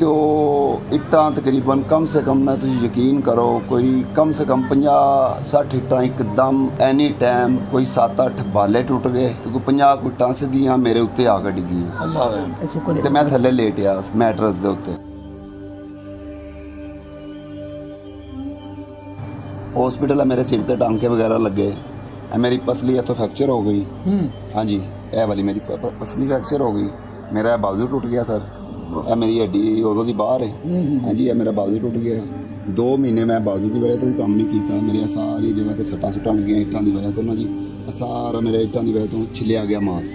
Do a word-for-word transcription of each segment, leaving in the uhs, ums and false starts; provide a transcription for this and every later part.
तो इट्टां तकरीबन कम से कम ना तुसीं यकीन करो कोई कम से कम पचास सठ इट्टां एकदम एनी टाइम कोई सत्त अठ बाले टुट गए तो कोई पचास इट्टां सीधियां मेरे उत्ते आ के डिग्गियां ते मैं थल्ले लेटिया मैट्रस दे उत्ते। हॉस्पिटल है मेरे सिर ते टांके वगैरह लगे, मेरी पसली इतों फ्रैक्चर हो गई। हाँ जी, यह वाली मेरी पसली फ्रैक्चर हो गई, मेरा बाजू टूट गया सर, यह मेरी हड्डी उदों दी बाहर है। हाँ जी, यह मेरा बाजू टूट गया। दो महीने मैं बाजू की वजह तो भी काम नहीं किया, मेरी सारी जगह से सट्टां सुट्टां लगियां इट्टां की वजह तो ना जी, सारा मेरे इट्टां की वजह तो छिलिया गया मांस।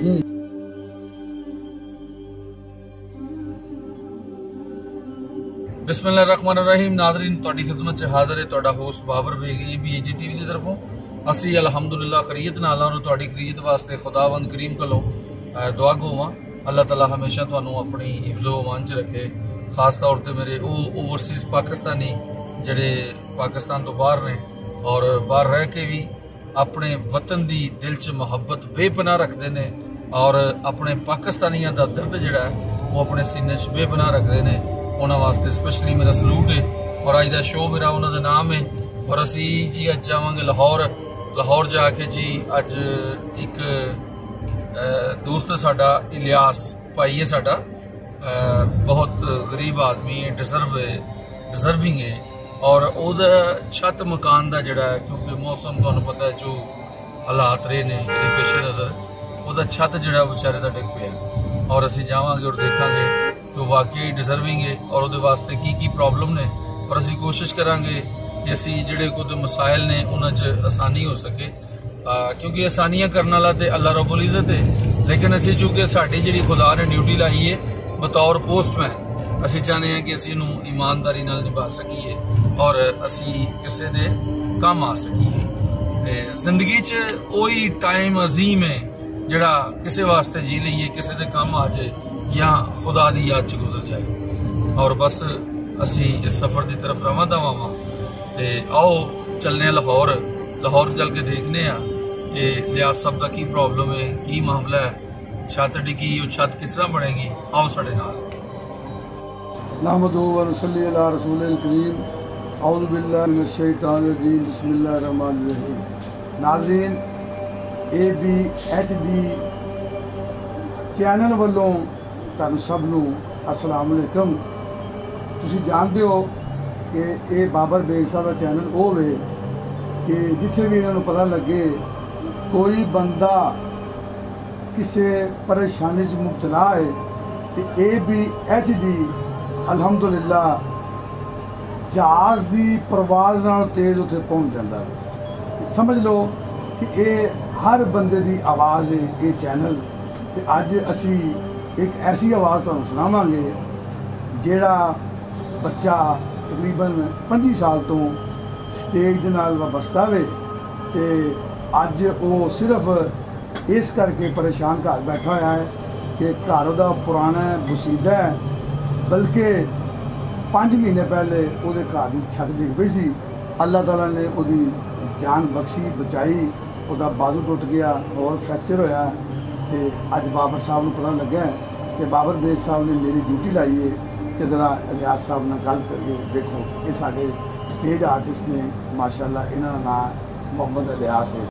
बिस्मिल्लाहिर्रहमानिर्रहीम। नाज़रीन, तुहाडी खिदमत च हाज़र है तुहाडा host Babar Baig A B A G T V की तरफों। असी अलहमदुलिल्लाह खरीयत नाल और तुहाडी खरीयत वास्ते खुदावंद करीम कोलों दुआ गोवां अल्लाह ताला हमेशा तुहानू अपनी हिफ्ज़ो अमान च रखे। खास तौर पर मेरे वो ओवरसीज़ पाकिस्तानी जिहड़े पाकिस्तान तो बाहर ने और बाहर रह के भी अपने वतन की दिल च मुहब्बत बेपनाह रखते हैं और अपने पाकिस्तानियों का दर्द जिहड़ा है वो अपने सीने च बेपनाह रखते हैं। उन्होंने वास्ते स्पैशली मेरा सलूट है और अज का शो मेरा उन्होंने नाम है। और असी जी अज जावांगे लाहौर। लाहौर जाके जी अज एक दोस्त साडा इलियास भाई है साडा, बहुत गरीब आदमी है, डिजर्व है डिजर्विंग है और ओदा छत मकान का जड़ा है क्योंकि मौसम तुहानू पता है जो हालात रहे ने पेशे नज़र ओदा छत जड़ा बेचारे का डिग पिया और असी जावांगे और देखांगे तो वाकई डिजर्विंग है और उहदे वास्ते की की प्रॉब्लम ने और असी कोशिश करांगे कि असी जिहड़े कुछ मसाइल ने उन्हां च आसानी हो सके, क्योंकि आसानियां करने वाला तो अल्लाह रब्बुल इज़्ज़त है। लेकिन असी चूंकि साडी जिहड़ी खुदा ने ड्यूटी लाई है बतौर पोस्टमैन असी चाहते हैं कि असी इनू ईमानदारी नाल निभा सकीए और असी किसी दे काम आ सकीए। ते जिंदगी च कोई टाइम अजीम है जिहड़ा किसी वास्ते जी लईए किसी दे काम आ जाए या खुदा दी याद च गुजर जाए और बस असी इस सफर की तरफ रवां दवावां। ते आओ चलने लाहौर लाहौर चल के देखने कि लियाज साहब का की प्रॉब्लम है, की मामला है, छत डिगी वो छत किस तरह बनेगी। आओ साडे नाल। नहमदुहु व नसल्ली अला रसूलिल करीम। औज़ु बिल्लाहि मिनश शैतानिर रजीम। बिस्मिल्लाहिर रहमानिर रहीम। नाज़रीन, A B H D channel वालों तुहानू सब नू अस्सलाम वालेकुम। तुसीं जानते हो कि ये बाबर बेग साहब का चैनल वो वे कि जिथे भी इन्होंने पता लगे कोई बंदा किसी परेशानी से मुबतला है तो ए बी एच डी अलहमदुलिल्लाह जहाज़ की परवाज़ नाल तेज़ उत्थे पहुँच जाता है। समझ लो कि ये हर बंदे की आवाज़ है ये चैनल। तो अज असी एक ऐसी आवाज़ तुहानू सुनावांगे जिहड़ा बच्चा तकरीबन पच्ची साल तो स्टेज दे नाल वाबस्ता वे ते अज वो सिर्फ इस करके परेशान घर बैठा होया है कि घर उहदा पुराना बसीदा है, बल्कि पाँच महीने पहले उहदे घर की छत डिग पई सी। अल्लाह ताला ने उहदी जान बख्शी बचाई, उहदा बाजू टुट गया और फ्रैक्चर होया। तो अज बाबर साहब को पता लगा कि बाबर बेग साहब ने मेरी ड्यूटी लाई है कि जरा इलियास साहब ने गल करके देखो। ये साडे स्टेज आर्टिस्ट ने माशाअल्लाह, इन्हों का नाम मोहम्मद इलियास है।